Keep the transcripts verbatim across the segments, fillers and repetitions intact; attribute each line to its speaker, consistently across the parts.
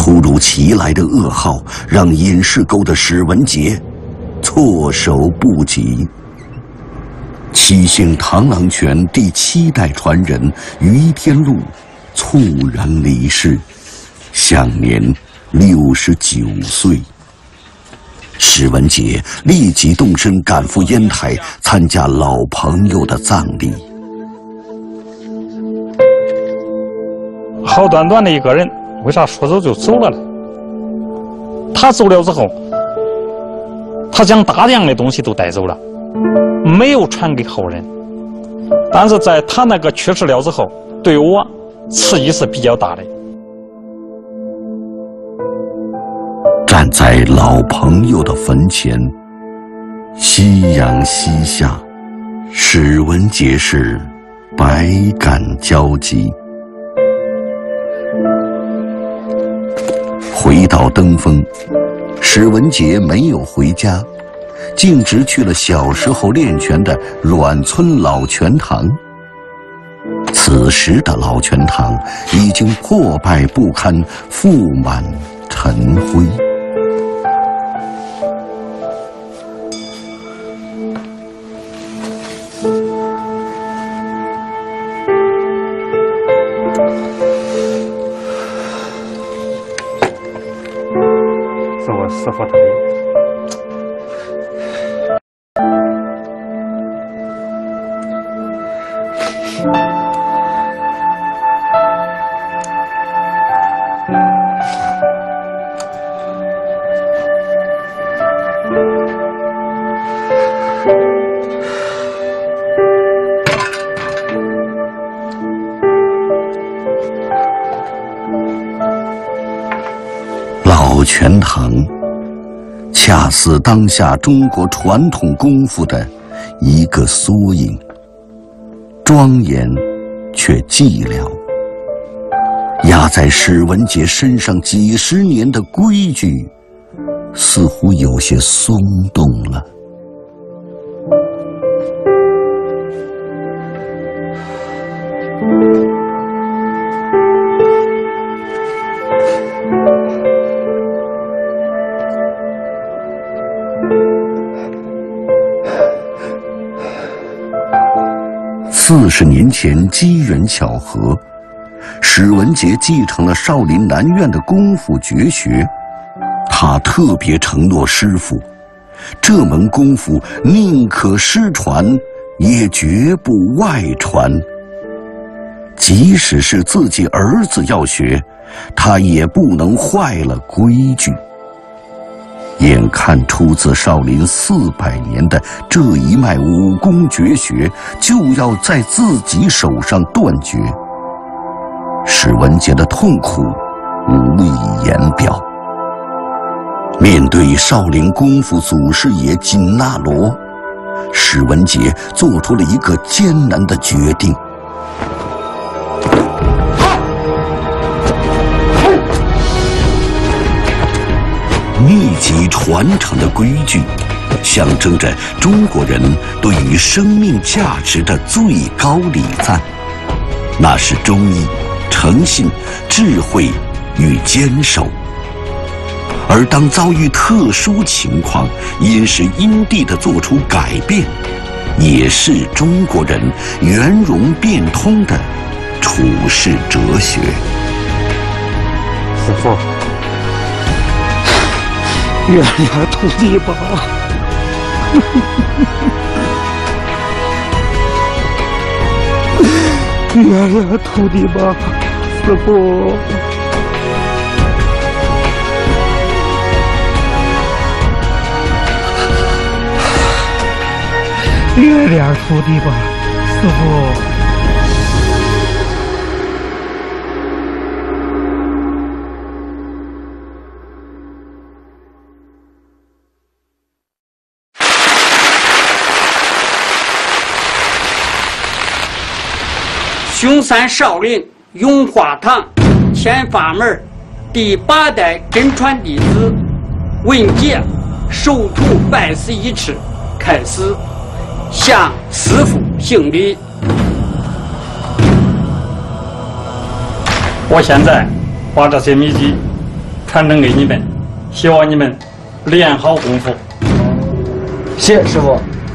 Speaker 1: 突如其来的噩耗让隐士沟的史文杰措手不及。七星螳螂拳第七代传人于天禄猝然离世，享年六十九岁。史文杰立即动身赶赴烟台参加老朋友的葬礼。
Speaker 2: 好端端的一个人，为啥说走就走了呢？他走了之后，他将大量的东西都带走了，没有传给后人。但是在他那个去世了之后，对我刺激是比较大的。
Speaker 1: 站在老朋友的坟前，夕阳西下，史文杰是百感交集。回到登封，史文杰没有回家，径直去了小时候练拳的阮村老拳堂。此时的老拳堂已经破败不堪，覆满尘灰。
Speaker 2: 是我师傅的。
Speaker 1: 老拳堂恰似当下中国传统功夫的一个缩影，庄严却寂寥。压在史文杰身上几十年的规矩，似乎有些松动了。四十年前机缘巧合，史文杰继承了少林南院的功夫绝学。他特别承诺师傅，这门功夫宁可失传，也绝不外传。即使是自己儿子要学，他也不能坏了规矩。眼看出自少林四百年的这一脉武功绝学就要在自己手上断绝，史文杰的痛苦无以言表。面对少林功夫祖师爷紧那罗，史文杰做出了一个艰难的决定。密集传承的规矩，象征着中国人对于生命价值的最高礼赞，那是忠义、诚信、智慧与坚守。而当遭遇特殊情况，因时因地地做出改变，也是中国人圆融变通的处世哲学。
Speaker 2: 师父，原谅徒弟吧。原谅徒弟吧，师父。原谅徒弟吧，师父。
Speaker 3: 雄山少林永华堂天法门第八代真传弟子文杰授徒拜师仪式开始，向师父行礼。
Speaker 2: 我现在把这些秘籍
Speaker 3: 传承给你们，希望你们练好功夫。
Speaker 4: 谢谢师傅。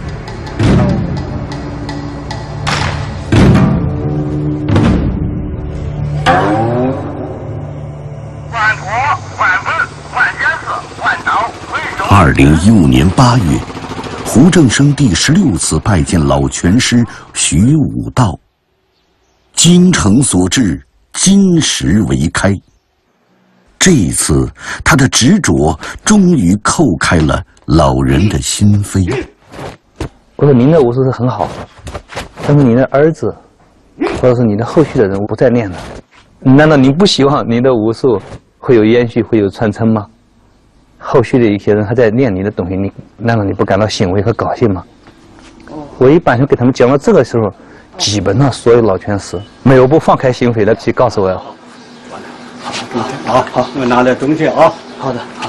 Speaker 1: 二零一五年八月，胡正生第十六次拜见老拳师徐武道。精诚所至，金石为开。这一次，他的执着终于扣开了老人的心扉。
Speaker 4: 我说您的武术是很好，但是您的儿子，或者是你的后续的人不再练了，难道您不希望您的武术会有延续，会有传承吗？后续的一些人还在练你的东西，你难道你不感到欣慰和高兴吗？我一般就给他们讲到这个时候，基本上所有老拳师没有不放开心扉的去告诉我。
Speaker 3: 好好，我拿点东西啊。
Speaker 4: 好的，好的。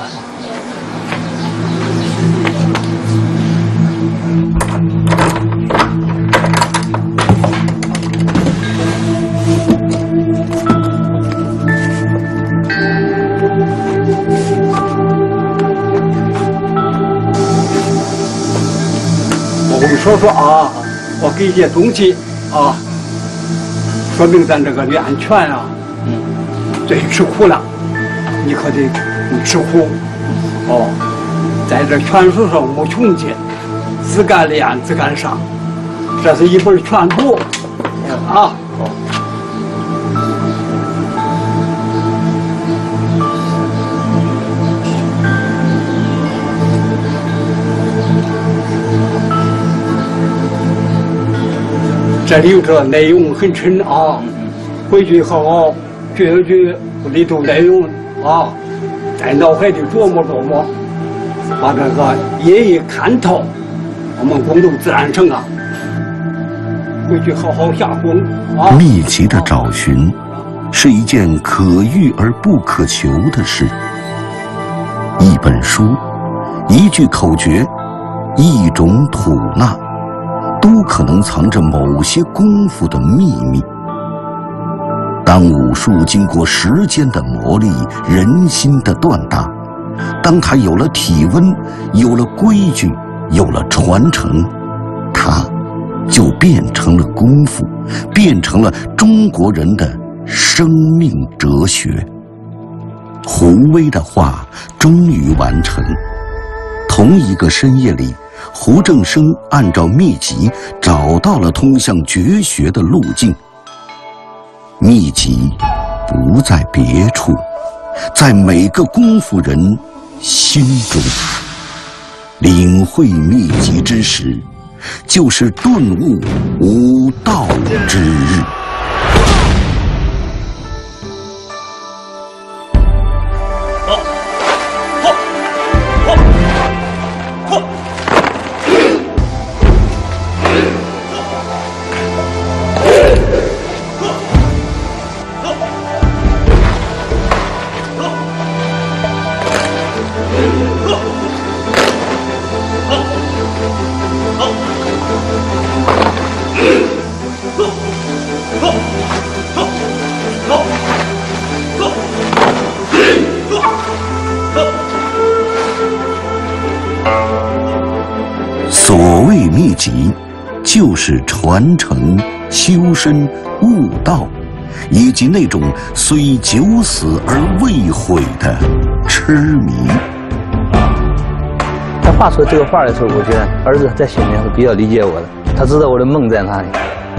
Speaker 3: 我跟你说说啊，我给一些东西啊，说明咱这个练拳啊，嗯，最吃苦了，你可得吃苦哦。在这拳术上没穷尽，自敢练自敢上，这是一本拳谱啊。这里头内容很深啊，回去好好句句里头内容啊，在脑海里琢磨琢磨，把这个一一看透，我们功力自然成啊。回去好好下功啊。
Speaker 1: 秘籍的找寻，是一件可遇而不可求的事。一本书，一句口诀，一种吐纳，都可能藏着某些功夫的秘密。当武术经过时间的磨砺，人心的锻大，当它有了体温，有了规矩，有了传承，它就变成了功夫，变成了中国人的生命哲学。胡威的话终于完成。同一个深夜里，胡正生按照秘籍找到了通向绝学的路径。秘籍不在别处，在每个功夫人心中。领会秘籍之时，就是顿悟武道之日。所谓秘籍，就是传承、修身、悟道，以及那种虽九死而未悔的痴迷。
Speaker 4: 他画出这个画的时候，我觉得儿子在心里是比较理解我的，他知道我的梦在哪里。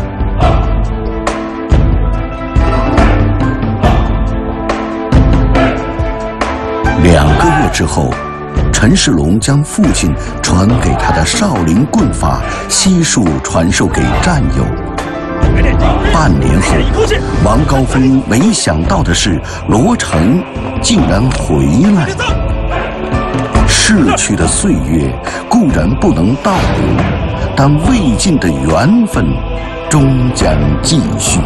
Speaker 1: 两个月之后，陈世龙将父亲传给他的少林棍法悉数传授给战友。半年后，王高峰没想到的是，罗成竟然回来了。逝去的岁月固然不能倒流，但未尽的缘分终将继续。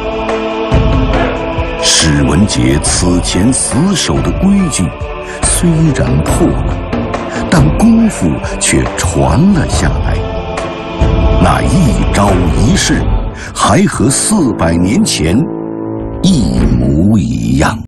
Speaker 1: 史文杰此前死守的规矩虽然破了，但功夫却传了下来。那一招一式还和四百年前一模一样。